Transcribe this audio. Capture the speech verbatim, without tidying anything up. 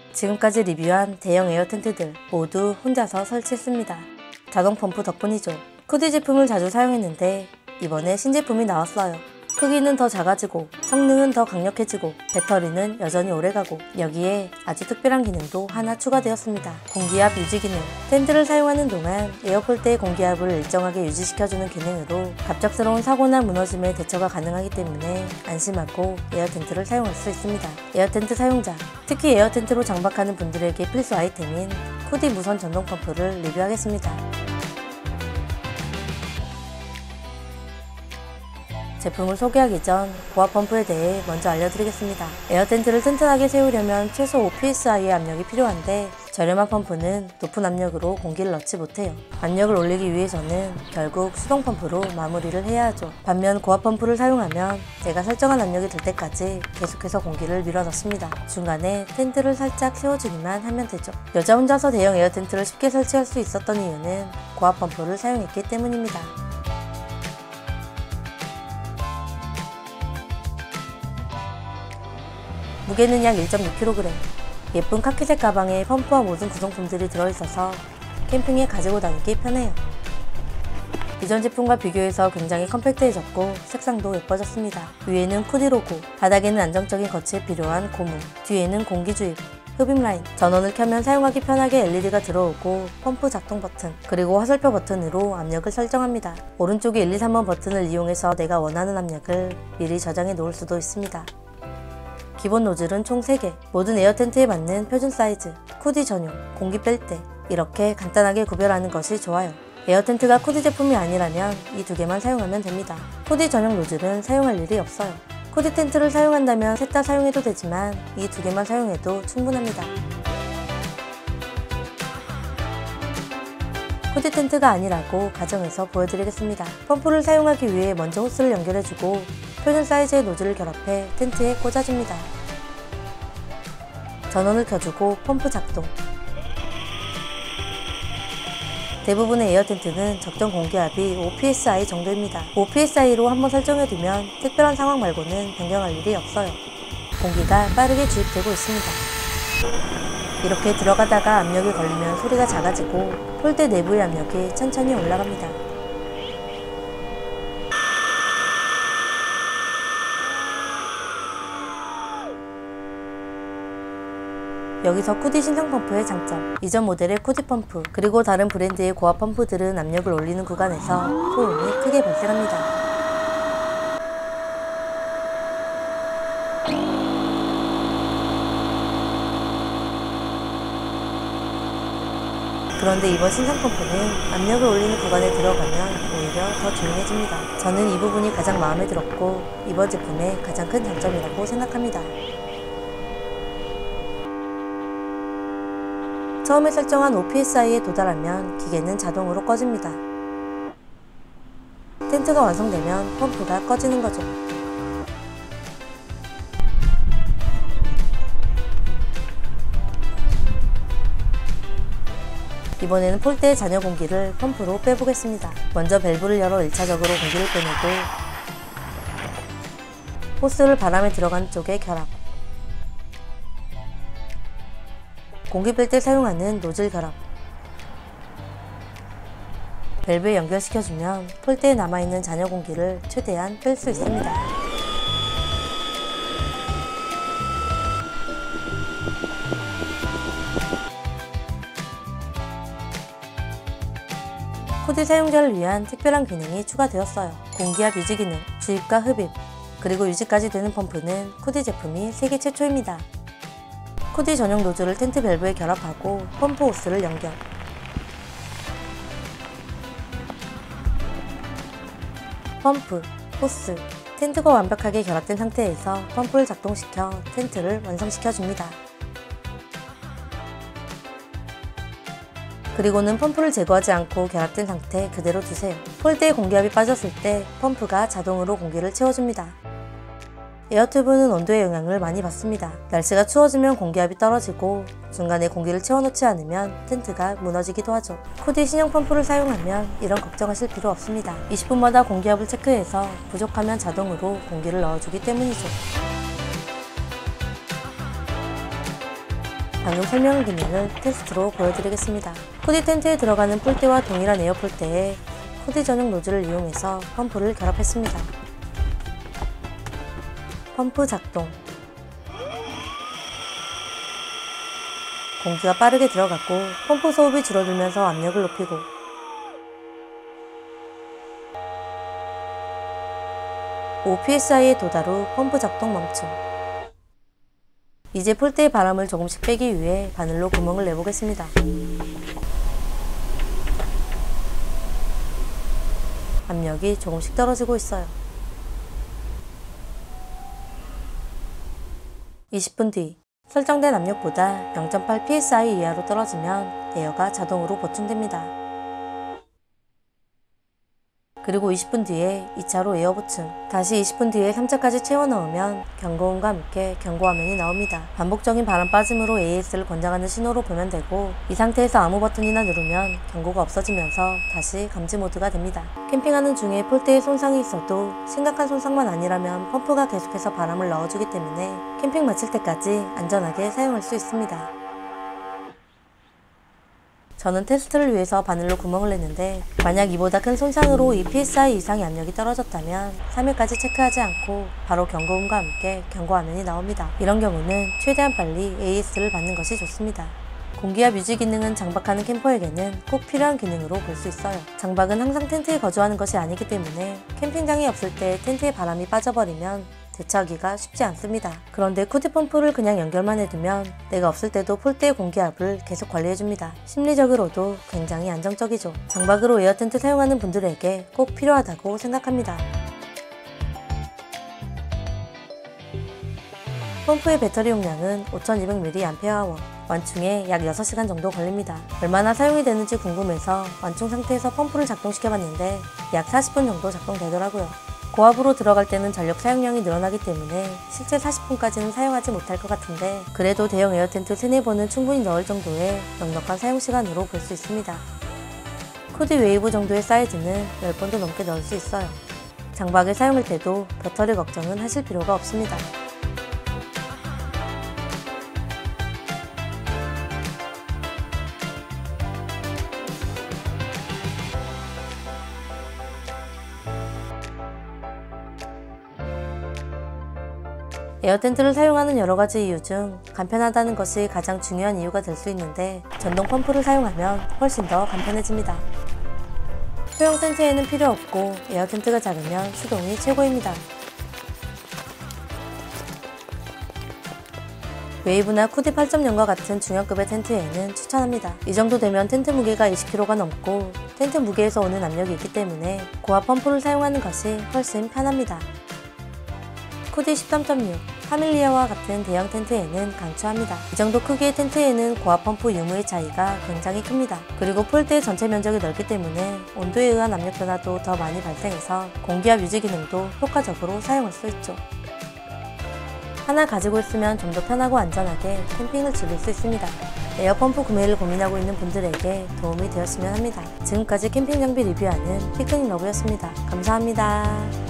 지금까지 리뷰한 대형 에어 텐트들 모두 혼자서 설치했습니다. 자동 펌프 덕분이죠. 쿠디 제품을 자주 사용했는데 이번에 신제품이 나왔어요. 크기는 더 작아지고 성능은 더 강력해지고 배터리는 여전히 오래가고 여기에 아주 특별한 기능도 하나 추가되었습니다. 공기압 유지 기능. 텐트를 사용하는 동안 에어폴대의 공기압을 일정하게 유지시켜주는 기능으로 갑작스러운 사고나 무너짐에 대처가 가능하기 때문에 안심하고 에어 텐트를 사용할 수 있습니다. 에어 텐트 사용자, 특히 에어 텐트로 장박하는 분들에게 필수 아이템인 쿠디 무선 전동 펌프를 리뷰하겠습니다. 제품을 소개하기 전 고압 펌프에 대해 먼저 알려드리겠습니다. 에어 텐트를 튼튼하게 세우려면 최소 오 피 에스 아이의 압력이 필요한데 저렴한 펌프는 높은 압력으로 공기를 넣지 못해요. 압력을 올리기 위해서는 결국 수동 펌프로 마무리를 해야 하죠. 반면 고압 펌프를 사용하면 내가 설정한 압력이 될 때까지 계속해서 공기를 밀어 넣습니다. 중간에 텐트를 살짝 세워주기만 하면 되죠. 여자 혼자서 대형 에어 텐트를 쉽게 설치할 수 있었던 이유는 고압 펌프를 사용했기 때문입니다. 무게는 약 일 점 육 킬로그램. 예쁜 카키색 가방에 펌프와 모든 구성품들이 들어있어서 캠핑에 가지고 다니기 편해요. 이전 제품과 비교해서 굉장히 컴팩트해졌고 색상도 예뻐졌습니다. 위에는 쿠디 로고, 바닥에는 안정적인 거치에 필요한 고무, 뒤에는 공기 주입, 흡입 라인, 전원을 켜면 사용하기 편하게 엘이디가 들어오고 펌프 작동 버튼, 그리고 화살표 버튼으로 압력을 설정합니다. 오른쪽에 일, 이, 삼 번 버튼을 이용해서 내가 원하는 압력을 미리 저장해 놓을 수도 있습니다. 기본 노즐은 총 세 개, 모든 에어 텐트에 맞는 표준 사이즈, 쿠디 전용, 공기 뺄 때 이렇게 간단하게 구별하는 것이 좋아요. 에어 텐트가 쿠디 제품이 아니라면 이 두 개만 사용하면 됩니다. 쿠디 전용 노즐은 사용할 일이 없어요. 쿠디 텐트를 사용한다면 셋 다 사용해도 되지만 이 두 개만 사용해도 충분합니다. 쿠디 텐트가 아니라고 가정해서 보여드리겠습니다. 펌프를 사용하기 위해 먼저 호스를 연결해주고 표준 사이즈의 노즐을 결합해 텐트에 꽂아줍니다. 전원을 켜주고 펌프 작동. 대부분의 에어 텐트는 적정 공기압이 오 피 에스 아이 정도입니다. 오 피 에스 아이로 한번 설정해두면 특별한 상황 말고는 변경할 일이 없어요. 공기가 빠르게 주입되고 있습니다. 이렇게 들어가다가 압력이 걸리면 소리가 작아지고 폴대 내부의 압력이 천천히 올라갑니다. 여기서 쿠디 신상 펌프의 장점, 이전 모델의 쿠디 펌프, 그리고 다른 브랜드의 고압 펌프들은 압력을 올리는 구간에서 소음이 크게 발생합니다. 그런데 이번 신상 펌프는 압력을 올리는 구간에 들어가면 오히려 더 조용해집니다. 저는 이 부분이 가장 마음에 들었고 이번 제품의 가장 큰 장점이라고 생각합니다. 처음에 설정한 오 피 에스 아이에 도달하면 기계는 자동으로 꺼집니다. 텐트가 완성되면 펌프가 꺼지는 거죠. 이번에는 폴대의 잔여 공기를 펌프로 빼보겠습니다. 먼저 밸브를 열어 일 차적으로 공기를 빼내고 호스를 바람에 들어간 쪽에 결합, 공기 뺄 때 사용하는 노즐 결합, 밸브에 연결시켜주면 폴대에 남아있는 잔여 공기를 최대한 뺄 수 있습니다. 쿠디 사용자를 위한 특별한 기능이 추가되었어요. 공기압 유지 기능, 주입과 흡입, 그리고 유지까지 되는 펌프는 쿠디 제품이 세계 최초입니다. 쿠디 전용 노즐을 텐트 밸브에 결합하고 펌프 호스를 연결, 펌프, 호스, 텐트가 완벽하게 결합된 상태에서 펌프를 작동시켜 텐트를 완성시켜줍니다. 그리고는 펌프를 제거하지 않고 결합된 상태 그대로 두세요. 폴대에 공기압이 빠졌을 때 펌프가 자동으로 공기를 채워줍니다. 에어튜브는 온도의 영향을 많이 받습니다. 날씨가 추워지면 공기압이 떨어지고 중간에 공기를 채워놓지 않으면 텐트가 무너지기도 하죠. 쿠디 신형 펌프를 사용하면 이런 걱정하실 필요 없습니다. 이십 분마다 공기압을 체크해서 부족하면 자동으로 공기를 넣어주기 때문이죠. 방금 설명한 기능을 테스트로 보여드리겠습니다. 코디 텐트에 들어가는 폴대와 동일한 에어 폴대에 코디 전용 노즐을 이용해서 펌프를 결합했습니다. 펌프 작동. 공기가 빠르게 들어갔고 펌프 소음이 줄어들면서 압력을 높이고 오 피에스아이에 도달 후 펌프 작동 멈춤. 이제 폴대의 바람을 조금씩 빼기 위해 바늘로 구멍을 내보겠습니다. 압력이 조금씩 떨어지고 있어요. 이십 분 뒤, 설정된 압력보다 영 점 팔 피에스아이 이하로 떨어지면 에어가 자동으로 보충됩니다. 그리고 이십 분 뒤에 이 차로 에어 보충, 다시 이십 분 뒤에 삼 차까지 채워 넣으면 경고음과 함께 경고 화면이 나옵니다. 반복적인 바람 빠짐으로 에이에스를 권장하는 신호로 보면 되고, 이 상태에서 아무 버튼이나 누르면 경고가 없어지면서 다시 감지 모드가 됩니다. 캠핑하는 중에 폴대에 손상이 있어도 심각한 손상만 아니라면 펌프가 계속해서 바람을 넣어주기 때문에 캠핑 마칠 때까지 안전하게 사용할 수 있습니다. 저는 테스트를 위해서 바늘로 구멍을 냈는데, 만약 이보다 큰 손상으로 이 피에스아이 이상의 압력이 떨어졌다면 삼 일까지 체크하지 않고 바로 경고음과 함께 경고 화면이 나옵니다. 이런 경우는 최대한 빨리 에이에스를 받는 것이 좋습니다. 공기압 유지 기능은 장박하는 캠퍼에게는 꼭 필요한 기능으로 볼 수 있어요. 장박은 항상 텐트에 거주하는 것이 아니기 때문에 캠핑장이 없을 때 텐트에 바람이 빠져버리면 대처하기가 쉽지 않습니다. 그런데 코디 펌프를 그냥 연결만 해두면 내가 없을 때도 폴대의 공기압을 계속 관리해줍니다. 심리적으로도 굉장히 안정적이죠. 장박으로 에어 텐트 사용하는 분들에게 꼭 필요하다고 생각합니다. 펌프의 배터리 용량은 오천이백 밀리앰페어아워, 완충에 약 여섯 시간 정도 걸립니다. 얼마나 사용이 되는지 궁금해서 완충 상태에서 펌프를 작동시켜봤는데 약 사십 분 정도 작동되더라고요. 고압으로 들어갈 때는 전력 사용량이 늘어나기 때문에 실제 사십 분까지는 사용하지 못할 것 같은데, 그래도 대형 에어텐트 세네 번은 충분히 넣을 정도의 넉넉한 사용시간으로 볼 수 있습니다. 코디 웨이브 정도의 사이즈는 십 번도 넘게 넣을 수 있어요. 장박을 사용할 때도 배터리 걱정은 하실 필요가 없습니다. 에어텐트를 사용하는 여러가지 이유 중 간편하다는 것이 가장 중요한 이유가 될 수 있는데, 전동 펌프를 사용하면 훨씬 더 간편해집니다. 소형 텐트에는 필요 없고 에어텐트가 작으면 수동이 최고입니다. 웨이브나 쿠디 팔 점 영과 같은 중형급의 텐트에는 추천합니다. 이 정도 되면 텐트 무게가 이십 킬로그램가 넘고 텐트 무게에서 오는 압력이 있기 때문에 고압 펌프를 사용하는 것이 훨씬 편합니다. 쿠디 십삼 점 육, 파밀리아와 같은 대형 텐트에는 강추합니다. 이 정도 크기의 텐트에는 고압 펌프 유무의 차이가 굉장히 큽니다. 그리고 폴대 전체 면적이 넓기 때문에 온도에 의한 압력 변화도 더 많이 발생해서 공기압 유지 기능도 효과적으로 사용할 수 있죠. 하나 가지고 있으면 좀 더 편하고 안전하게 캠핑을 즐길 수 있습니다. 에어펌프 구매를 고민하고 있는 분들에게 도움이 되었으면 합니다. 지금까지 캠핑 장비 리뷰하는 피크닉 러브였습니다. 감사합니다.